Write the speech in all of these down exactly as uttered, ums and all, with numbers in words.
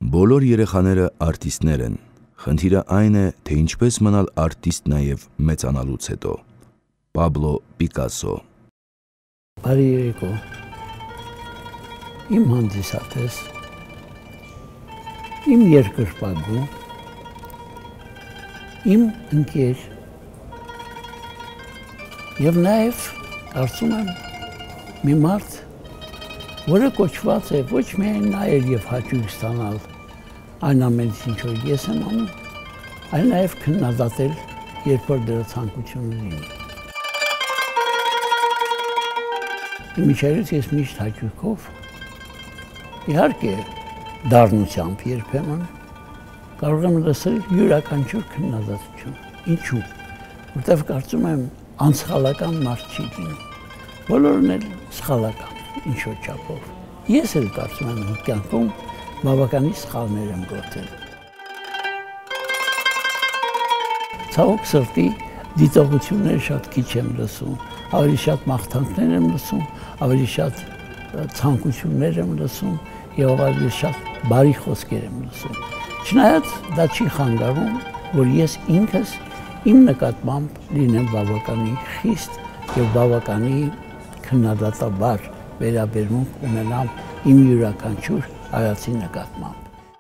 Բոլոր երեխաները արտիստներ են, խնդիրը այն է, թե ինչպես մնալ արտիստ նաև մեծանալուց հետո։ Պաբլո Պիկասո։ Բարի երեկո, իմ հանդիսատես, իմ երկրպագու, իմ ընկեր և նաև կարծում եմ մի մարդ, որը կոչված է ոչ միայն նայել և հաճույք ստանալ այն ամենից, ինչ որ ես եմ անում, այլ նաև քննադատել, երբ որ դրա ցանկությունն ունի։ Միջերից ես միշտ հաճույքով, իհարկե դառնությամբ երբեմն կարող եմ լսել յուրաքանչյուր քննադատություն։ Ինչու՞։ Որտև կարծում եմ անսխալական մարդ չի լինում։ Բոլորն էլ սխալական են ինչ-որ չափով։ Ես էլ կարծում եմ իմ կյանքում բավականին սխալներ եմ գործել։ Ցավոք սրտի դիտողությունները շատ քիչ եմ լսում, ավելի շատ մաղթանքներ եմ լսում, ավելի շատ ցանկություններ եմ լսում և ավելի շատ բարի խոսքեր եմ լսում։ Չնայած դա չի խանգարում, որ ես ինքս իմ նկատմամբ լինեմ բավականին խիստ և բավականին քննադատաբար վերաբերմունք ունենամ իմ յուրաքանչյուր հայացի նկատմամբ։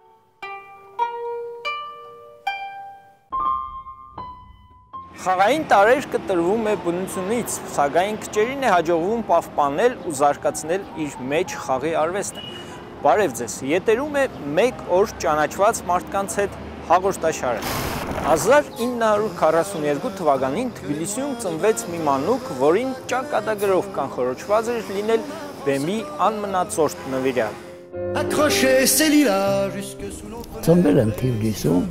Խաղային տարեր կտրվում է բնությունից, սակայն քչերին է հաջողվում պահպանել ու զարգացնել իր մեջ խաղի արվեստը։ Բարև ձեզ, եթերում է մեկ օր ճանաչված մարդկանց հետ հաղորդաշարը։ հազար ինը հարյուր քառասունութ թվականին Թբիլիսիում ծնվեց մի մանուկ, որին ճակատագրով կանխորոշված էր լինել բեմի անմնացորդ նվիրյալ։ Ծնվել եմ Թիֆլիսում,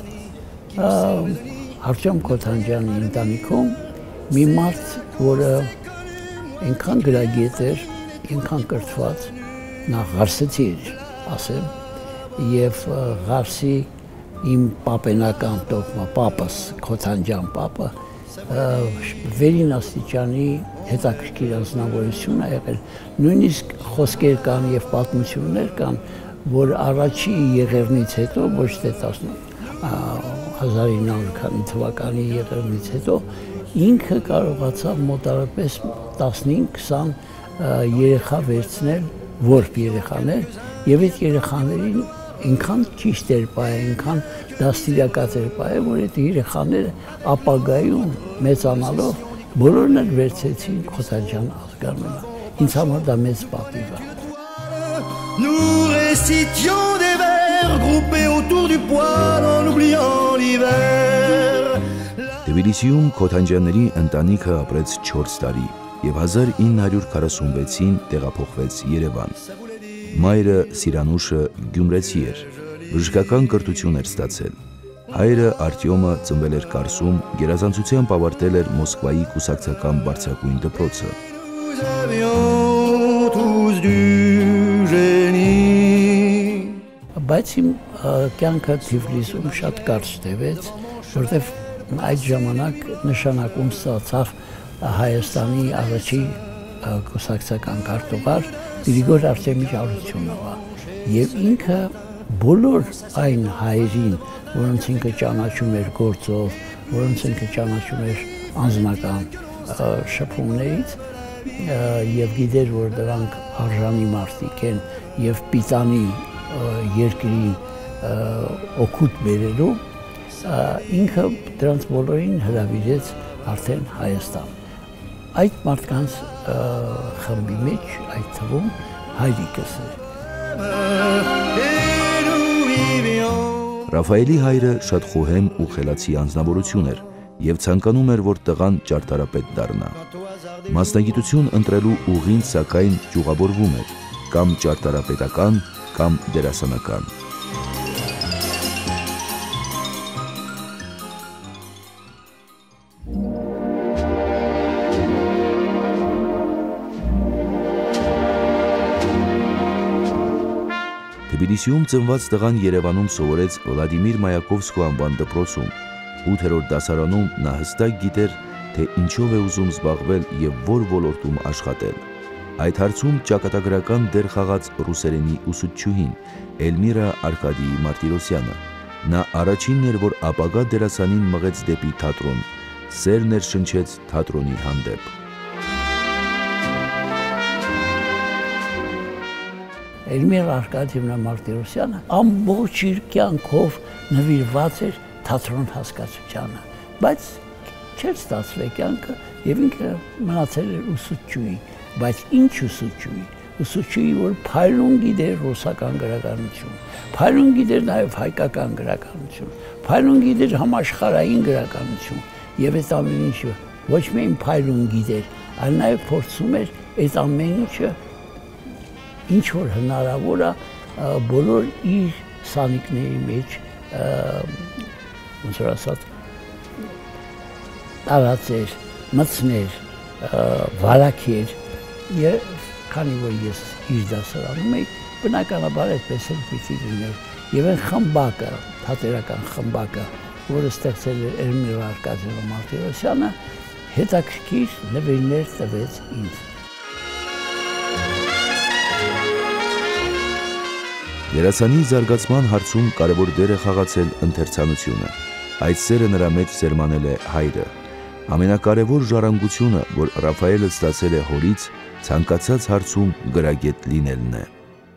Արտյոմ Քոթանջյանի ընտանիքում մի մարդ, որը այնքան գրագետ էր, այնքան կրթված, նախ Ղարսեցի էր, ասեմ, և Ղարսի իմ պապենական տոկմա, պապս, Քոթանջյան պապը, վերին աստիճանի հետաքրքիր անձնավորություն է եղել, նույնիսկ խոսքեր կան և պատմություններ կան, որ առաջի եղեռնից հետո, ոչ թե հազար ինը հարյուր թվականի եղեռնից հետո, ինքը կարողացավ մոտարապես տասնհինգ-քսան երեխա վերցնել, որբ երեխաներ, և այդ երեխաներին այնքան ճիշտ էր պահել, այնքան դաստիարակած էր պահել, որ այդ երեխաները ապագայում մեծանալով բոլորն էլ վերցրեցին Քոթանջյան ազգանունը։ Ինձ համար դա մեծ պատիվ է։ Nous récitions des vers groupés autour du poêle en oubliant l'hiver. Թբիլիսիում Քոթանջյանների ընտանիքը ապրեց չորս տարի և հազար ինը հարյուր քառասունվեցին տեղափոխվեց Երևան։ Մայրը Սիրանուշը գյումրեցի էր, բժշկական կրթություն էր ստացել։ Հայրը Արտյոմը ծնվել էր Կարսում, գերազանցությամբ ավարտել էր Մոսկվայի կուսակցական բարձրագույն դպրոցը։ Բայց իմ կյանքը Թիֆլիսում շատ կարճ տևեց, որտև այդ ժամանակ նշանակում ստացավ Հայաստանի առաջի կուսակցական քարտուղար Գրիգոր Արտեմի Արությունովը, և ինքը բոլոր այն հայերին, որոնց ինքը ճանաչում էր գործով, որոնց ինքը ճանաչում էր անձնական շփումներից, և գիտեր, որ դրանք արժանի մարդիկ են և պիտանի երկրին օգուտ բերելու, ինքը դրանց բոլորին հրավիրեց արդեն Հայաստան։ Այդ մարդկանց խմբի մեջ, այդ թվում հայրիկս էր։ Ռաֆայելի հայրը շատ խոհեմ ու խելացի անձնավորություն էր և ցանկանում էր, որ տղան ճարտարապետ դառնա։ Մասնագիտություն ընտրելու ուղին սակայն ճյուղավորվում էր, կամ ճարտարապետական, կամ դերասանական։ Թբիլիսիում ծնված տղան Երևանում սովորեց Վլադիմիր Մայակովսկու անվան դպրոցում։ ութերորդ դասարանում նա հստակ գիտեր, թե ինչով է ուզում զբաղվել և որ ոլորտում աշխատել։ Այդ հարցում ճակատագրական դեր խաղաց ռուսերենի ուսուցչուհին Էլմիրա Արկադիի Մարտիրոսյանը։ Նա առաջինն էր, որ ապագա դերասանին մղեց դեպի թատրոն, սեր ներշնչեց թատրոնի հանդեպ։ Էլմիրա Արկադիևնա Մարտիրոսյանը ամբողջ իր կյանքով նվիրված էր թատրոն հասկացությանը, բայց չէր ստացվել կյանքը եւ ինքը մնացել էր ուսուցչուհի, բայց ինչ ուսուցչուհի, ուսուցչուհի, որ փայլուն գիտեր ռուսական գրականություն, փայլուն գիտեր նաեւ հայկական գրականություն, փայլուն գիտեր համաշխարհային գրականություն եւ այդ ամեն ինչը ոչ միայն փայլուն գիտեր, այլ նաեւ փորձում էր այդ ամեն ինչը ինչ որ հնարավոր է բոլոր իր սանիկների մեջ ոնց որ ասած տարածեր, մտցներ, վարակեր եւ քանի որ ես իր դասարանում էի, բնականաբար այդպես էլ պիտի լիներ եւ այն խմբակը, թատերական խմբակը, որը ստեղծել էր Էլմիրա Արկադիևնա Մարտիրոսյանը, հետաքրքիր նվիրներ տվեց ինձ։ Դերասանի զարգացման հարցում կարևոր դեր է խաղացել ընթերցանությունը։ Այդ սերը նրա մեջ սերմանել է հայրը։ Ամենակարևոր ժառանգությունը, որ Ռաֆայելը ստացել է հորից, ցանկացած հարցում գրագետ լինելն է։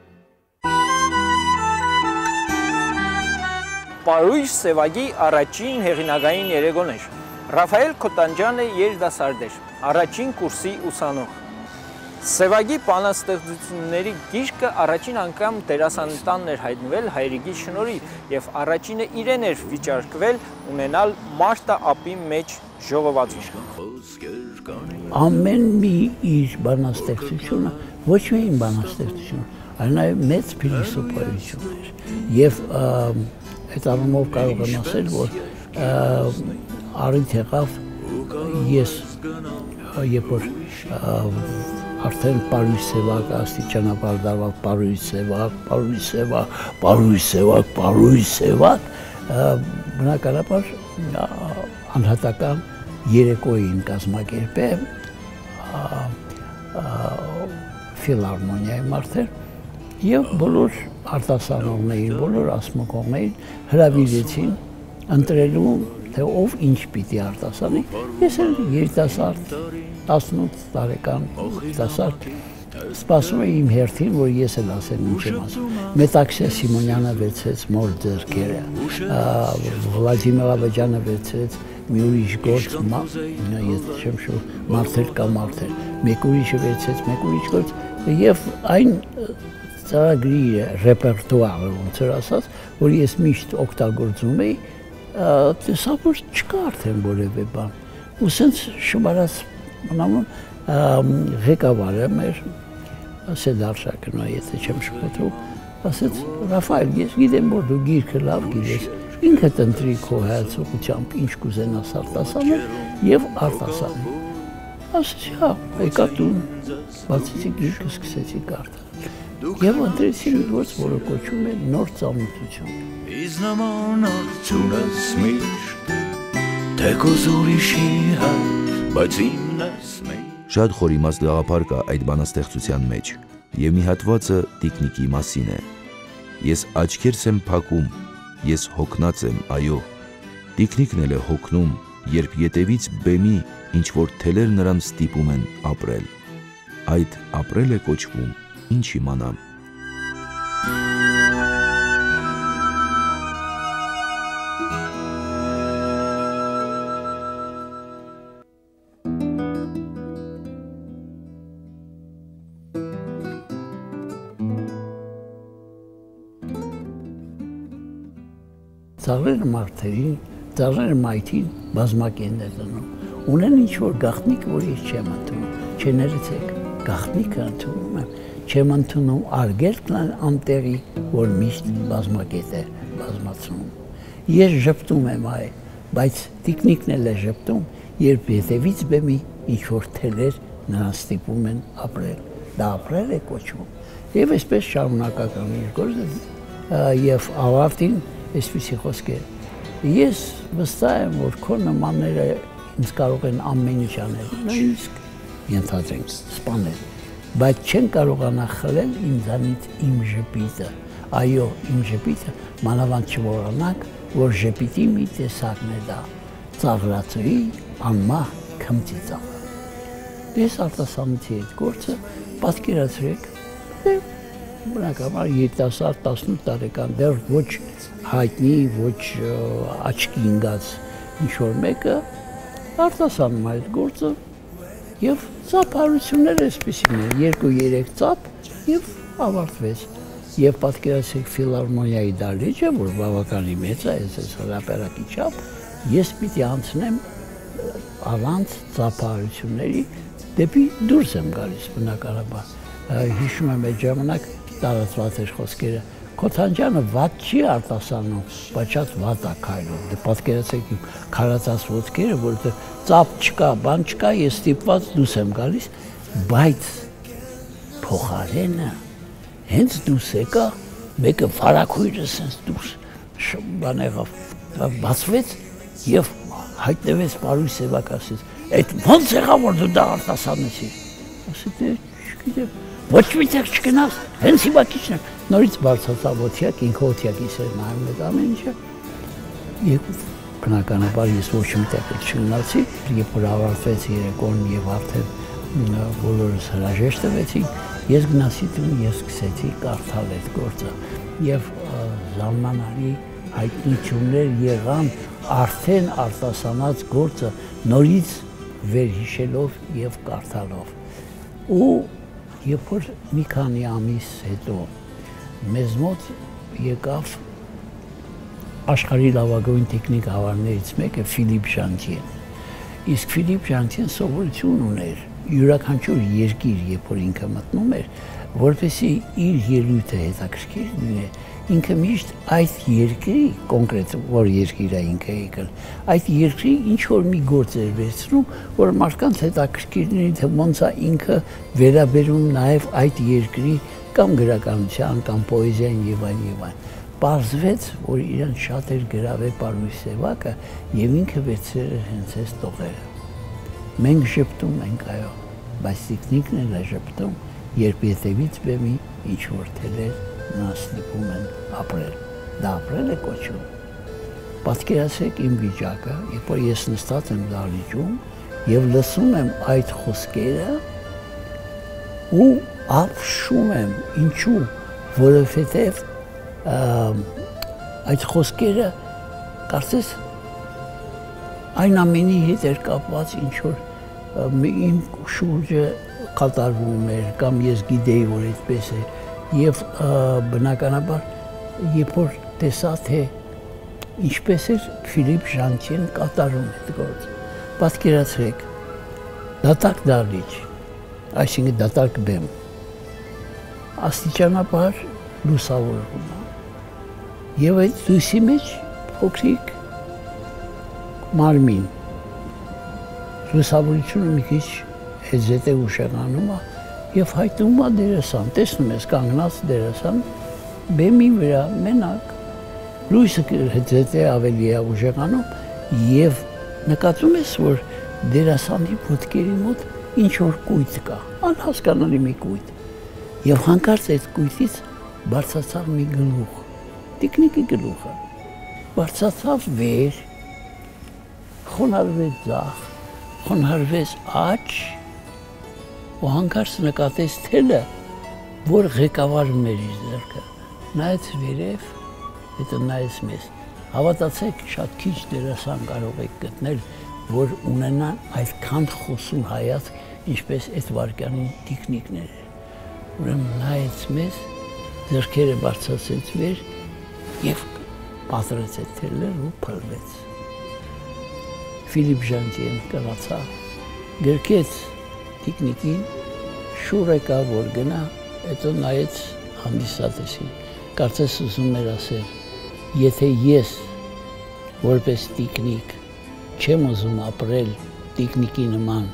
Պարույր Սևագի առաջին հեղինակային երեկոն էր։ Ռաֆայել Քոթանջյանը երիտասարդ էր, առաջին կուրսի ուսանող։ Սևագի բանաստեղծությունների գիրքը առաջին անգամ դերասանտանն էր հայտնվել հայրիկի շնորհիվ եւ առաջինը իրեն էր վիճարկվել ունենալ Մարտա ապի մեջ ժողովածություն։ Ամեն մի իր բանաստեղծությունը ոչ միայն բանաստեղծություն, այլ նաեւ մեծ փիլիսոփայություն էր եւ այդ առումով կարող եմ ասել, որ առիթ եղավ ես երբ որ արդեն Պարույր Սևակ աստիճանաբար դառավ Պարույր Սևակ, Պարույր Սևակ, Պարույր Սևակ, Պարույր Սևակ, բնականաբար անհատական երեկոյին կազմակերպել ֆիլհարմոնիայի մարդեր եւ բոլոր արտասանողներին, բոլոր ասմունքողներին հրավիրեցին ընտրելու թե ով ինչ պիտի արտասանի։ Ես էլ երիտասարդ տասնութ տարեկան երիտասարդ սպասում եմ իմ հերթին, որ ես էլ ասեմ ինչ եմ ասում։ Մետաքսիա Սիմոնյանը վերցրեց մոր ձեռքերը, Վլադիմիր Աբաջյանը վերցրեց մի ուրիշ գործ, ես չեմ շուտ, մարդեր կա մարդեր, մեկ ուրիշը վերցրեց մեկ ուրիշ գործ եւ այն ծրագրի ռեպերտուարը, ոնց որ ասած, որ ես միշտ օգտագործում էի, տեսա որ չկա արդեն որևէ բան։ Ու սենց շմարած մնամուն ղեկավարը մեր Սեդարշակն, եթե չեմ շփոթում, ասեց Ռաֆայել, ես գիտեմ որ դու գիրքը լավ գիտես, ինքդ ընտրի քո հայացողությամբ ինչ կուզենաս արտասանել եւ արտասանել։ Ասեցի, հա, եկա տուն, բացեցի գիրքը, սկսեցի կարդալ։ Եվ ընտրեցի մի գործ, որը կոչվում է նոր ծանոթություն։ Իզնամանացունս միշտ, թեկուզ ուրիշի հետ, բայց իմնես միշտ։ Շատ խորիմաստ գաղափար կա այդ բանաստեղծության մեջ, եւ մի հատվածը տիկնիկի մասին է։ Ես աչքերս եմ փակում, ես հոգնած եմ, այո։ Տիկնիկն էլ է հոգնում, երբ ետևից բեմի ինչ որ թելեր նրան ստիպում են ապրել։ Այդ ապրել է կոչվում, ինչ իմանամ։ Ծաղրերը մարդերին, ծաղրերը մայթին բազմակեն է դնում, ունեն ինչ-որ գաղտնիք, որ ես չեմ ընդունում, չներեցեք, գաղտնիքը ընդունում եմ, չեմ ընդունում արգելքն անտեղի, որ միշտ բազմակետ է բազմացնում։ Ես ժպտում եմ այ, բայց տիկնիկն էլ է ժպտում, երբ ետևից բեմի ինչ-որ թելեր նրան ստիպում են ապրել, դա ապրել է կոչվում, և այսպես շարունակական իր գործը և ավարտին այսպիսի խոսքեր, ես վստահ եմ, որ քո նմանները ինձ կարող են ամեն ինչ անել, նույնիսկ ենթադրենք սպանել, բայց չեն կարողանա խլել ինձանից իմ ժպիտը։ Այո, իմ ժպիտը, մանավանդ չմոռանանք, որ ժպիտի մի տեսակն է դա, ծաղրացուի անմահ քմծի ծաղր։ Ես արտասանեցի այդ գործը, պատկերացրեք, բնականաբար երիտասարդ տասնութ տարեկան դեռ ոչ հայտնի, ոչ աչքի ընկած ինչ-որ մեկը արտասանում այդ գործը եւ ծափարությունները այսպեսին են, երկու-երեք ծափ եւ ավարտվեց։ Եվ պատկերացրեք ֆիլհարմոնիայի դահլիճը, որ բավականին մեծ է, այս հրապարակի չափ, ես պիտի անցնեմ առանց ծափարությունների դեպի դուրս եմ գալիս բնականաբար։ Հիշում եմ այդ ժամանակ տարածված էր խոսքերը, Քոթանջյանը վատ չի արտասանում, բայց շատ վատ է քայլում։ Դե պատկերացրեք իմ քարացած ոտքերը, որովհետև ծափ չկա, բան չկա, ես ստիպված դուրս եմ գալիս, բայց փոխարենը հենց դուրս եկա, մեկը վարակույրը սենց դուրս բան եղավ, բացվեց եւ հայտնվեց Պարույր Սևակասից։ Այդ ո՞նց եղավ, որ դու դա արտասանեցիր։ Ասի դե չգիտեմ, ոչ մի տեղ չգնաս, հենց հիմա քիչն է։ Նորից բարձրացա ոտյակ, ինքը ոտյակից էր նայում այդ ամեն ինչը։ Եկուց բնականաբար ես ոչ մի տեղ չգնացի, երբ որ ավարտվեց երեկոն եւ արդեն բոլորս հրաժեշտ տվեցինք, ես գնացի տուն, ես սկսեցի կարդալ այդ գործը եւ զարմանալի հայտնություններ եղան արդեն արտասանած գործը նորից վերհիշելով եւ կարդալով։ Ու երբ որ մի քանի ամիս հետո մեզ մոտ եկավ աշխարհի լավագույն տեխնիկ հավարներից մեկը Ֆիլիպ Ժանտիեն։ Իսկ Ֆիլիպ Ժանտիեն սովորություն ուներ յուրաքանչյուր երկիր, երբ որ ինքը մտնում էր, որպեսզի իր ելույթը հետաքրքիր լինի, ինքը միշտ այդ երկրի, կոնկրետ որ երկիր է ինքը եկել, այդ երկրի ինչ որ մի գործ էր վերցնում, որ մարդկանց հետաքրքիր լինի, թե ոնց է ինքը վերաբերում նաև այդ երկրի կամ գրականության, կամ պոեզիային եւ այլն եւ այլն։ Պարզվեց, որ իրեն շատ էր գրավել Պարույր Սևակը եւ ինքը վերցրել էր հենց այս տողերը։ Մենք շփտում ենք, այո, բայց տիկնիկն էլ է շփտում, երբ ետևից բեմի ինչ որ թելեր նա ստիպում են ապրել։ Դա ապրել է կոչում։ Պատկերացրեք իմ վիճակը, երբ որ ես նստած եմ դահլիճում եւ լսում եմ այդ խոսքերը ու ապշում եմ, ինչու, որովհետև այդ խոսքերը կարծես այն ամենի հետ էր կապված ինչ որ իմ շուրջը կատարվում էր կամ ես գիտեի որ այդպես է եւ բնականաբար երբ որ տեսա թե ինչպես էր Ֆիլիպ Ժանտիեն կատարում այդ գործը պատկերացրեք դատարկ դահլիճ այսինքն դատարկ բեմ աստիճանաբար լուսավորվում է եւ այդ լույսի մեջ փոքրիկ մարմին լուսավորությունը մի քիչ հետզհետե ուշեղանում է եւ հայտնվում է դերասան տեսնում ես կանգնած դերասան բեմի վրա մենակ լույսը հետզհետե ավելի է ուշեղանում եւ նկատում ես որ դերասանի ոտքերի մոտ ինչ որ կույտ կա անհասկանալի մի կույտ եւ հանկարծ այդ կույտից բարձրացավ մի գլուխ տիկնիկի գլուխը բարձրացավ վեր խոնարհվեց ձախ խոնարհվեց աջ ու հանկարծ նկատեց թելը որ ղեկավարում էր իր ձեռքը նայեց վերև հետո նայեց մեզ հավատացեք շատ քիչ դերասան կարող եք գտնել որ ունենան այդքան խոսուն հայացք ինչպես այդ վարքյանին տիկնիկներ ուրեմն նայեց մեզ ձեռքերը բարձրացրեց վեր եւ պատրեց այդ թելերը ու փռվեց Ֆիլիպ Ժանտիեն կրացավ, գրկեց տիկնիկին, շուր եկավ, որ գնա, հետո նայեց հանդիսատեսին, կարծես ուզում էր ասել, եթե ես, որպես տիկնիկ, չեմ ուզում ապրել տիկնիկի նման,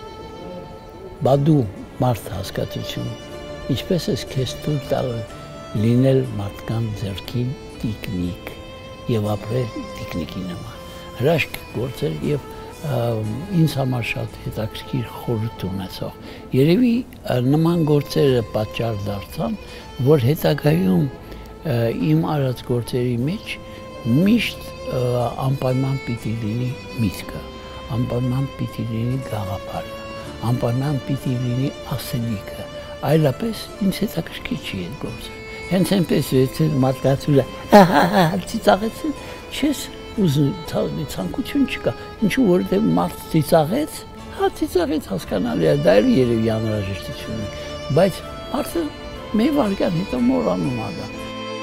բա դու մարդ հասկացություն, ինչպես ես քեզ թույլ տալ լինել մարդկան ձեռքին տիկնիկ եւ ապրել տիկնիկի նման։ Հրաշք գործեր եւ ինձ համար շատ հետաքրքիր խորհուրդ ունեցող։ Երևի նման գործերը պատճառ դարձան, որ հետագայում իմ արած գործերի մեջ միշտ անպայման պիտի լինի միտքը, անպայման պիտի լինի գաղափարը, անպայման պիտի լինի ասելիքը, այլապես ինձ հետաքրքիր չի այդ գործը։ Հենց այնպես եթե մարդկացուլը ծիծաղեցին, չես ուզում ցանկություն չկա, ինչու որովհետև մարդ ծիծաղեց, հա ծիծաղեց հասկանալի է, դա էլ երևի անհրաժեշտություն է, բայց մարդը մի վայրկյան հետո մոռանում է դա։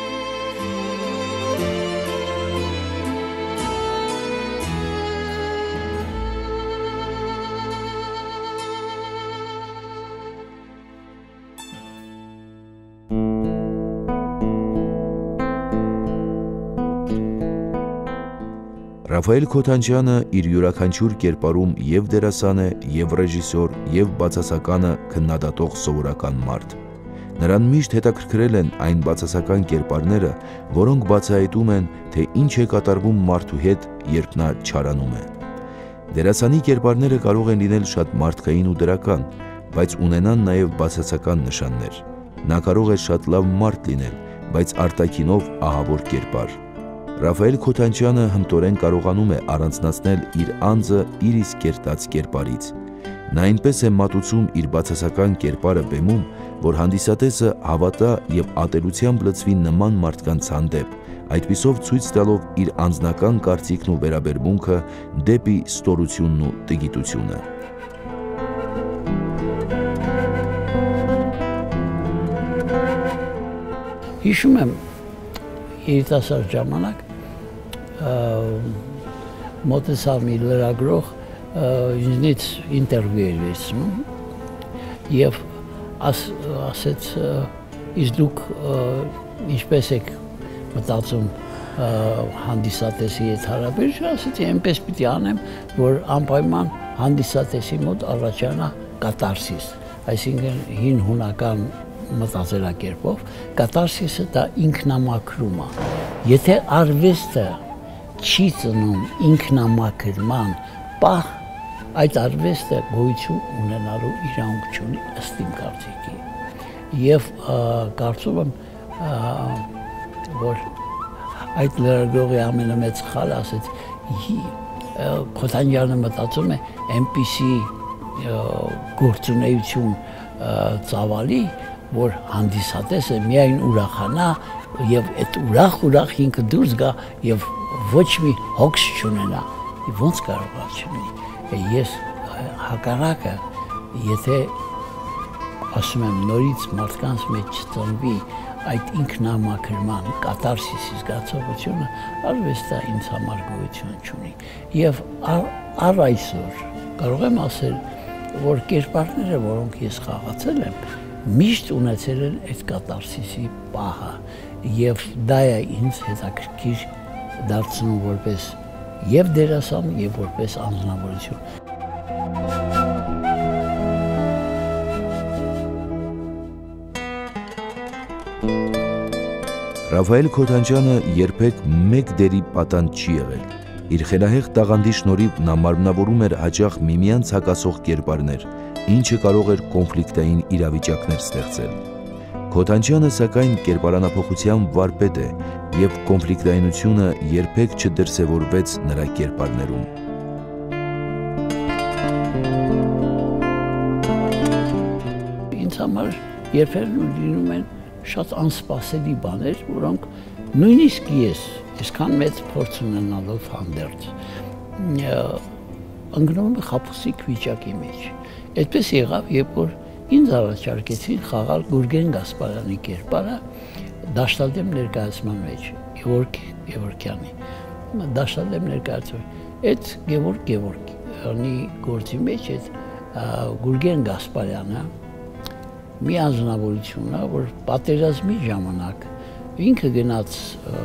Ռաֆայել Քոթանջյանը իր յուրաքանչյուր կերպարում եւ դերասան է, եւ ռեժիսոր, եւ բացասականը քննադատող սովորական մարդ։ Նրան միշտ հետաքրքրել են այն բացասական կերպարները, որոնք բացահայտում են, թե ինչ է կատարվում մարդու հետ, երբ նա չարանում է։ Դերասանի կերպարները կարող են լինել շատ մարդկային ու դրական, բայց ունենան նաեւ բացասական նշաններ։ Նա կարող է շատ լավ մարդ լինել, բայց արտաքինով ահավոր կերպար։ Ռաֆայել Քոթանջյանը հմտորեն կարողանում է առանձնացնել իր անձը իր իսկ կերտած կերպարից։ Նա այնպես է մատուցում իր բացասական կերպարը բեմում, որ հանդիսատեսը հավատա եւ ատելությամբ լցվի նման մարդկանց հանդեպ, այդպիսով ցույց տալով իր անձնական կարծիքն ու վերաբերմունքը դեպի ստորությունն ու տգիտությունը։ Հիշում եմ երիտասարդ ժամանակ մոտեցավ մի լրագրող ինձնից ինտերվյու էր վերցնում եւ ասեց իսկ դուք ինչպես եք մտածում հանդիսատեսի հետ հարաբերություն, ասեցի այնպես պիտի անեմ, որ անպայման հանդիսատեսի մոտ առաջանա կատարսիս, այսինքն հին հունական մտածելակերպով կատարսիսը դա ինքնամաքրում է։ Եթե արվեստը չի ծնում ինքնամաքրման պահ, այդ արվեստը գոյություն ունենալու իրավունք չունի ըստ իմ կարծիքի։ Եվ կարծում եմ, որ այդ լրագրողի ամենամեծ խալը ասեց, Քոթանջյանը մտածում է այնպիսի գործունեություն ծավալի, որ հանդիսատեսը միայն ուրախանա եւ այդ ուրախ-ուրախ ինքը դուրս գա եւ ոչ մի հոգս չունենա։ Ոնց կարող է չլինի։ Ես հակառակը, եթե ասում եմ նորից մարդկանց մեջ ծնվի այդ ինքնամաքրման կատարսիսի զգացողությունը, արվեստը ինձ համար գոյություն չունի։ Եվ առ այսօր կարող եմ ասել, որ կերպարները, որոնք ես խաղացել եմ, միշտ ունեցել են այդ կատարսիսի պահը եւ դա է ինձ հետաքրքիր դարձնում որպես եւ դերասան եւ որպես անձնավորություն։ Ռաֆայել Քոթանջյանը երբեք մեկ դերի պատանդ չի եղել։ Իր խելահեղ տաղանդի շնորհիվ նա մարմնավորում էր հաճախ միմյանց հակասող կերպարներ, ինչը կարող էր կոնֆլիկտային իրավիճակներ ստեղծել։ Քոթանջյանը սակայն կերպարանափոխության վարպետ է եւ կոնֆլիկտայնությունը երբեք չդրսևորվեց նրա կերպարներում։ Ինձ համար երբեմն լինում են շատ անսպասելի բաներ, որոնք նույնիսկ ես այսքան մեծ փորձ ունենալով հանդերձ ընկնում եմ խաբուսիկ վիճակի մեջ։ Այդպես եղավ, երբ որ ինձ առաջարկեցին խաղալ Գուրգեն Գասպարյանի կերպարը դաշտադեմ ներկայացման մեջ, Գևորգ Գևորգյանի։ Դաշտադեմ ներկայացում։ Այդ Գևորգ Գևորգյանի գործի մեջ այդ Գուրգեն Գասպարյանը մի անձնավորություն է, որ պատերազմի ժամանակ ինքը գնաց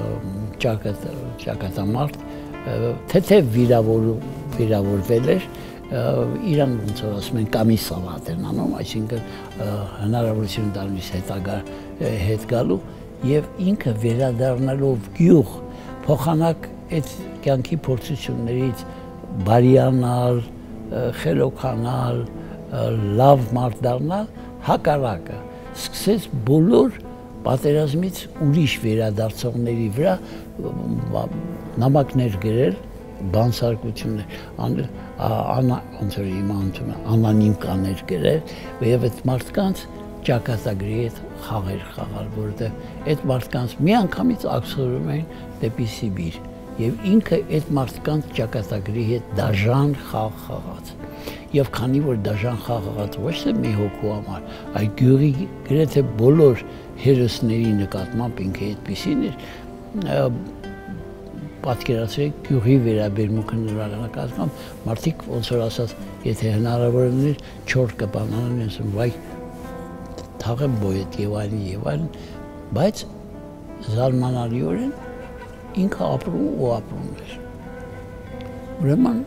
ճակատամարտ, թեթև վիրավորվել էր, իրան ոնց որ ասում են կամիսավատ են անում, այսինքն հնարավորություն տալիս հետագա հետ գալու եւ ինքը վերադառնալով գյուղ փոխանակ այդ կյանքի փորձություններից բարիանալ, խելոքանալ, լավ մարդ դառնալ, հակառակը սկսեց բոլոր պատերազմից ուրիշ վերադարձողների վրա նամակներ գրել, բանսարկություններ, ոնց որ իմ անունը անանիմ կաներ գրել, եւ այդ մարդկանց ճակատագրի հետ խաղեր խաղալ, որովհետեւ այդ մարդկանց մի անգամից ակսորում էին դեպի Սիբիր եւ ինքը այդ մարդկանց ճակատագրի հետ դաժան խաղ խաղաց։ Եվ քանի որ դաժան խաղաղած ոչ թե մի հոգու համար, այլ գյուղի գրեթե բոլոր հերոսների նկատմամբ ինքը այդպիսին էր, պատկերացրեք գյուղի վերաբերմունքը նորականացնում, մարդիկ ոնց որ ասած, եթե հնարավոր լիներ չոր կբանան ասում, վայ թաղեմ բոյետ եւ այլն եւ այլն, բայց զարմանալիորեն ինքը ապրում ու ապրում էր։ Ուրեմն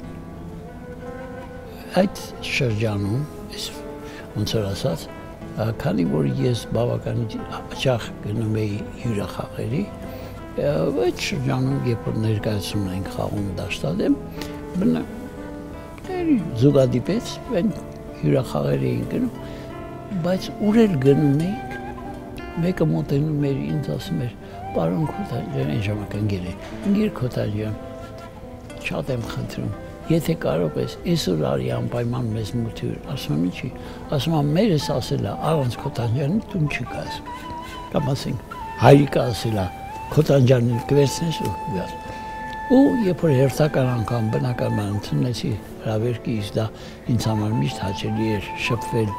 այդ շրջանում, ոնց որ ասած, քանի որ ես բավականին հաճախ գնում էի հյուրախաղերի, այդ շրջանում, երբ որ ներկայացումն ենք խաղում դաշտադեմ, զուգադիպեց, այն հյուրախաղերի էին գնում, բայց ուր էլ գնում էինք, մեկը մոտենում էր ինձ ասում էր, պարոն Քոթանյան, այն ժամանակ ընկեր է, ընկեր Քոթանյան, շատ եմ խնդրում, եթե կարող ես այսօր արի անպայման մեզ մուտյուր, ասում եմ ինչի, ասում եմ մերս ասել է առանց Քոթանյանի տուն չի գաս, կամ ասենք հայրիկը ասել է Քոթանյանին կվերցնես ու գաս, ու երբ որ հերթական անգամ բնականաբար ընդունեցի հրավերքից, դա ինձ համար միշտ հաճելի էր շփվել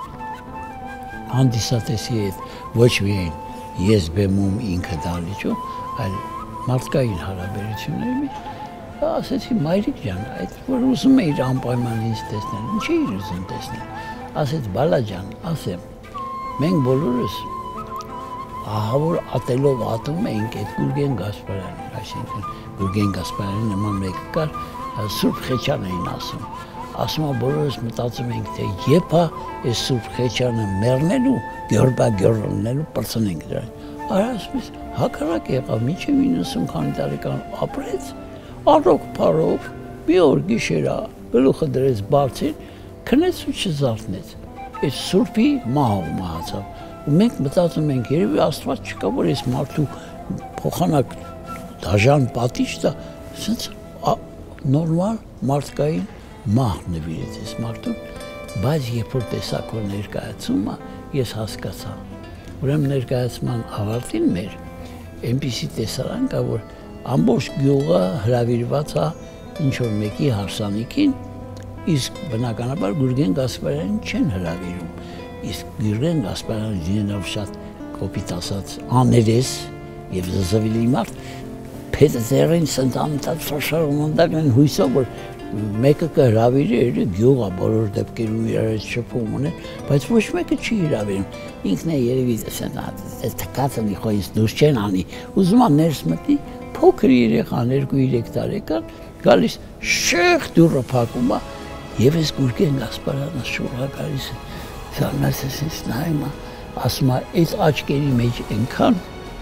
հանդիսատեսի հետ, ոչ միայն ես բեմում ինքը դալիճում, այլ մարդկային հարաբերությունների մեջ, ասեցի մայրիկ ջան, այդ որ ուզում էիր անպայման ինձ տեսնել, ինչ էիր ուզում տեսնել, ասեց բալա ջան, ասեմ, մենք բոլորս ահա որ ատելով ատում էինք այդ Գուրգեն Գասպարյանին, այսինքն Գուրգեն Գասպարյանի նման մեկը կար, Սուրբ Խեչյան էին ասում, ասում է բոլորս մտածում ենք, թե երբ է այս Սուրբ Խեչյանը մեռնելու, գյորբա գյորնելու պրծնենք դրան, արա ասում ես, հակառակ եղավ, մինչև իննսուն քանի տարեկան ապրեց, առոք պարով, մի օր գիշերա գլուխը դրեց բարձին, քնեց ու չզարթնեց, այդ Սուրբի մահով մահացավ, ու մենք մտածում ենք, երևի Աստված չկա, որ այս մարդու փոխանակ դաժան պատիժ տա, սենց նորմալ մարդկային մահ նվիրեց այս մարդուն, բայց երբ որ տեսակ որ ներկայացումը, ես հասկացա, ուրեմն ներկայացման ավարտին մեր, այնպիսի տեսարան կա, որ ամբողջ գյուղը հրավիրված է ինչ-որ մեկի հարսանիքին, իսկ բնականաբար Գուրգեն Գասպարյանին չեն հրավիրում, իսկ Գուրգեն Գասպարյանը լինելով շատ կոպիտ ասած աներես և զզվելի մարդ, փետը ձեռին սնտամտած ֆաշարոմանդակ են հույսով, որ մեկը կհրավիրի, էլի գյուղը բոլոր դեպքերում իրար հետ շփում ունեն, բայց ոչ մեկը չի հրավիրում, ինքն է երևի թքածը մի խոյից դուրս չեն անի, ուզում է ներս մտնի, փոքր երեխան, երկու-երեք տարեկան, գալիս շեղ դուռը փակում է, եւ այս Գուրգեն Գասպարյանը շուռա գալիս է, զարմացած ինձ նայում է, ասում է, այս աչքերի մեջ այնքան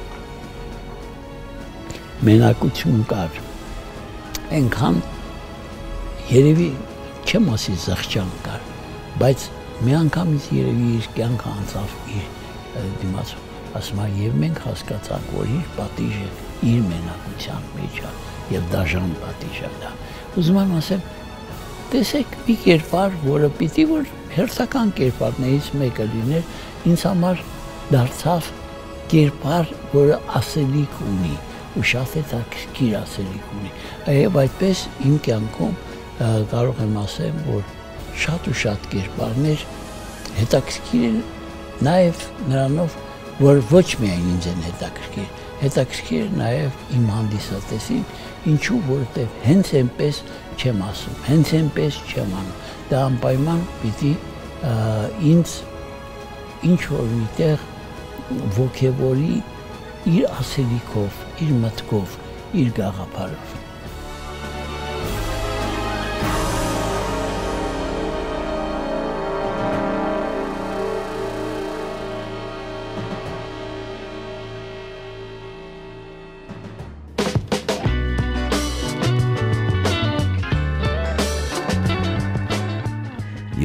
մենակություն կար, այնքան երևի չեմ ասի զղջան կար, բայց մի անգամից երևի իր կյանքը անցավ իր դիմացում, ասում է, եւ մենք հասկացանք, որ իր պատիժը իր մենակության մեջ է եւ դաժան պատիժ է դա։ Ուզում եմ ասեմ, տեսեք մի կերպար, որը պիտի որ հերթական կերպարներից մեկը լիներ, ինձ համար դարձավ կերպար, որը ասելիք ունի ու շատ հետաքրքիր ասելիք ունի։ Եվ այդպես իմ կյանքում կարող եմ ասեմ, որ շատ ու շատ կերպարներ հետաքրքիր են նաև նրանով, որ ոչ միայն ինձ են հետաքրքիր, հետաքրքիր է նաև իմ հանդիսատեսին, ինչու որտեղ հենց այնպես չեմ ասում, հենց այնպես չեմ անում, դա անպայման պիտի ինձ ինչ-որ միտեղ ոգևորի իր ասելիքով, իր մտքով, իր գաղափարով։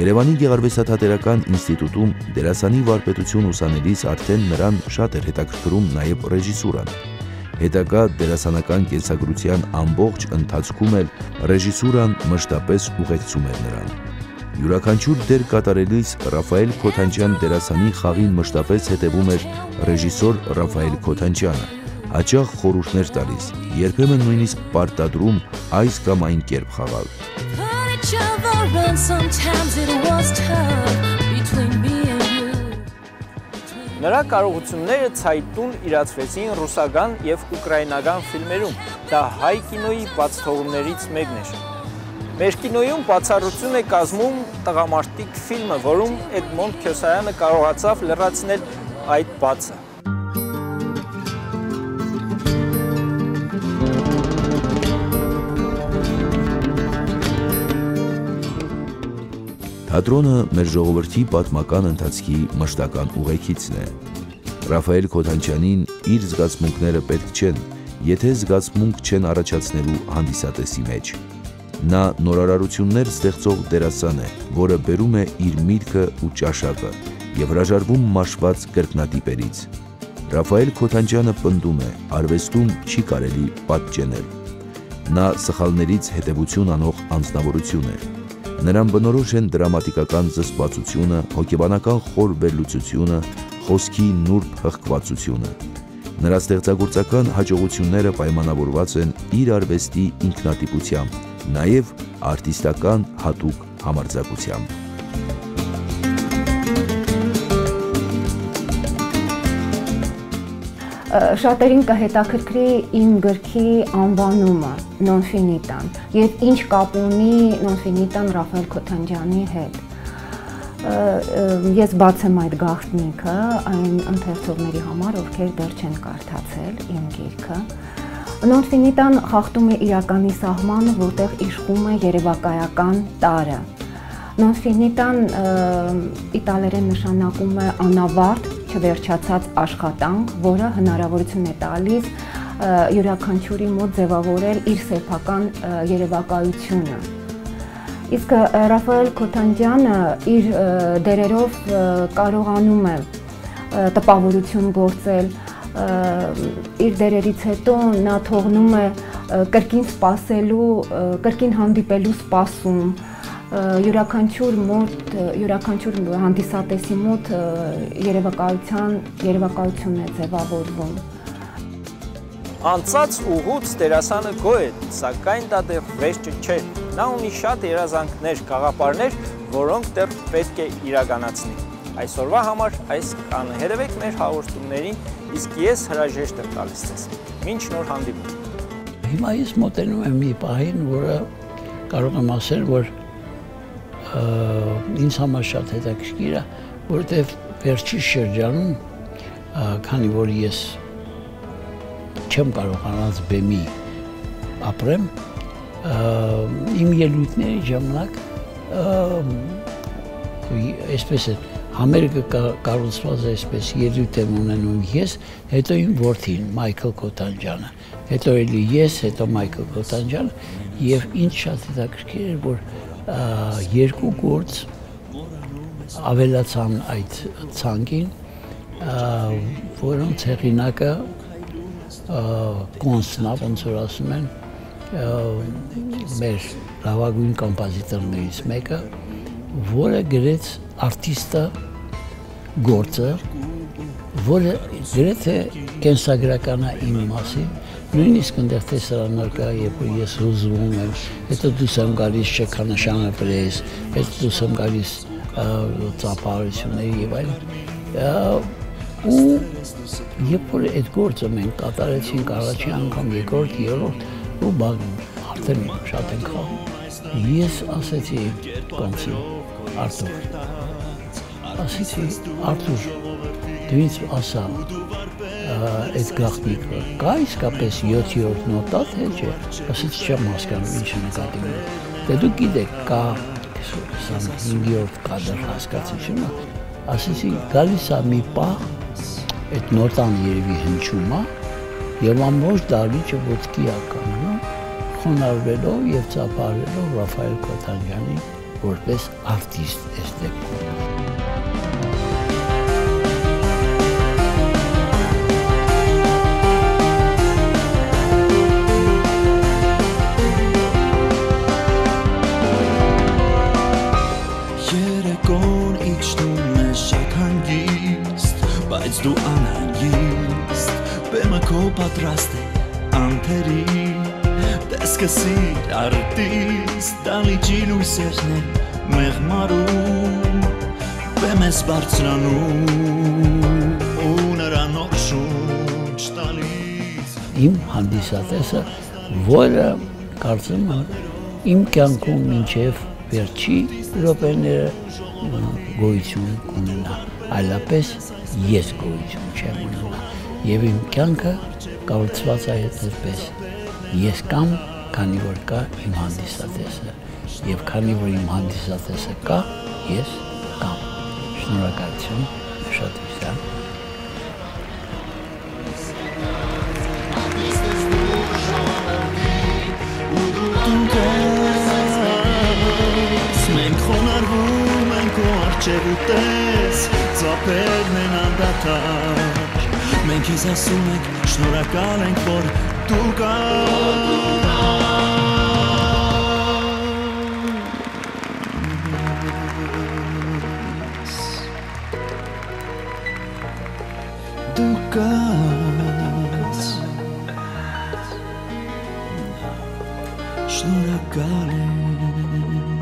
Երևանի Գեղարվեստաթատերական ինստիտուտում դերասանի վարպետություն ուսանելիս արդեն նրան շատ էր հետաքրքրում նաև ռեժիսուրան։ Հետագա դերասանական կենսագրության ամբողջ ընթացքում էլ ռեժիսուրան մշտապես ուղեկցում էր նրան։ Յուրաքանչյուր դեր կատարելիս Ռաֆայել Քոթանջյան դերասանի խաղին մշտապես հետևում էր ռեժիսոր Ռաֆայել Քոթանջյանը, հաճախ խորհուրդներ տալիս, երբեմն նույնիսկ պարտադրում այս կամ այն կերպ խաղալ։ Նրա կարողությունները ցայտուն իրացվեցին ռուսական եւ ուկրաինական ֆիլմերում, դա հայ կինոյի բացթողումներից մեկն էր։ Մեր կինոյում բացառություն է կազմում «Տղամարդիկ» ֆիլմը, որում Էդմոնդ Քյոսայանը կարողացավ լրացնել այդ բացը։ Թատրոնը մեր ժողովրդի պատմական ընթացքի մշտական ուղեկիցն է։ Ռաֆայել Քոթանջյանին իր զգացմունքները պետք չեն, եթե զգացմունք չեն առաջացնելու հանդիսատեսի մեջ։ Նա նորարարություններ ստեղծող դերասան է, որը բերում է իր միտքը ու ճաշակը եւ հրաժարվում մաշված կրկնատիպերից։ Ռաֆայել Քոթանջյանը պնդում է, արվեստում չի կարելի պատճենել։ Նա սխալներից հետևություն անող անձնավորություն է։ Նրան բնորոշ են դրամատիկական զսպվածությունը, հոգեբանական խոր վերլուծությունը, խոսքի նուրբ հղկվածությունը։ Նրա ստեղծագործական հաջողությունները պայմանավորված են իր արվեստի ինքնատիպությամբ, նաև արտիստական հատուկ համարձակությամբ։ Շատերին կհետաքրքրի իմ գրքի անվանումը «Նոնֆինիտան» և ինչ կապ ունի «Նոնֆինիտան» Ռաֆայել Քոթանջյանի հետ։ Ես բացեմ այդ գաղտնիքը այն ընթերցողների համար, ովքեր դեռ չեն կարդացել իմ գիրքը։ Նոնֆինիտան խախտում է իրականի սահմանը, որտեղ իշխում է երևակայական տարը։ Նոնֆինիտան իտալերեն նշանակում է անավարտ, չվերջացած աշխատանք, որը հնարավորություն է տալիս յուրաքանչյուրի մոտ ձևավորել իր սեփական երևակայությունը։ Իսկ Ռաֆայել Քոթանջյանը իր դերերով կարողանում է տպավորություն գործել, իր դերերից հետո նա թողնում է կրկին սպասելու, կրկին հանդիպելու սպասում, յուրաքանչյուր մոտ, յուրաքանչյուր հանդիսատեսի մոտ երևակայության, երևակայություն է ձևավորվում։ Անցած ուղուց դերասանը գոհ է, սակայն դա դեռ վերջը չէ։ Նա ունի շատ երազանքներ, գաղափարներ, որոնք դեռ պետք է իրականացնի։ Այսօրվա համար այս կանը հետևեք մեր հաղորդումներին, իսկ ես հրաժեշտ եմ տալիս ձեզ։ Մինչ նոր հանդիպում։ Հիմա ես մոտենում եմ մի պահին, որը կարող եմ ասել, որ ինձ համար շատ հետաքրքիր է, որովհետև վերջի շրջանում, քանի որ ես չեմ կարողանալ բեմի ապրեմ, իմ ելույթների ժամանակ այսպես է, համերգը կառուցված է այսպես, ելույթ եմ ունենում ես, հետո իմ որդին Մայքլ Քոթանջյանը, հետո էլի ես, հետո Մայքլ Քոթանջյանը, եւ ինչ շատ հետաքրքիր էր, որ երկու գործ ավելացան այդ ցանկին, որոնց հեղինակը Կոնսնա, ոնց որ ասում են, մեր լավագույն կոմպոզիտորներից մեկը, որը գրեց արտիստը գործը, որը գրեթե կենսագրական է իմ մասին, նույնիսկ ընդեղ տեսարաններ կա, երբ ես հուզվում եմ, հետո դուրս եմ գալիս շքանշանը պրես, հետո դուրս եմ գալիս ծափահարությունների եւ այլն։ Ու երբ որ այդ գործը մենք կատարեցինք առաջին անգամ, երկրորդ, երրորդ, ու արդեն շատ ենք խաղում։ Ես ասեցի Կոնցին, Արտուր, ասեցի Արտուր, դու ինձ ասա, այդ գաղտնիքը կա իսկապես յոթերորդ նոտա, թե չէ, ասեցի չեմ հասկանում ինչ նկատի ունի։ Դե դուք գիտեք, կա հինգերորդ կադր հասկացությունը, ասեցի գալիս է մի պահ, այդ նոտան երևի հնչում է, եւ ամբողջ դահլիճը ոտքի է կանգնում, խոնարհվելով եւ ծափահարելով Ռաֆայել Քոթանջյանի որպես արտիստ այս դեպքում։ Երեկոն իջնում է շատ հանգիստ, բայց դու անհանգիստ, բեմը քո պատրաստ է անթերի, տեսքը սիր արտիստ, դալիճի լույսերն են մեղմարում, բեմ ես բարձրանում ու նրան օր շունչ տալիս։ Իմ հանդիսատեսը, որը կարծում եմ իմ կյանքում մինչև վերջի րոպեները գոյություն կունենա, այլապես ես գոյություն չեմ ունենա, եւ իմ կյանքը կառուցված է այդպես, ես կամ, քանի որ կա իմ հանդիսատեսը, եւ քանի որ իմ հանդիսատեսը կա, ես կամ։ Շնորհակալություն, շատ հիշան։ Մենք խոնարհվում ենք ու արջև ուտես, ծափերն են անդադար, մենք ես ասում ենք, շնորհակալ ենք, որ դու կաս, դու կաս, շնորհակալ ենք։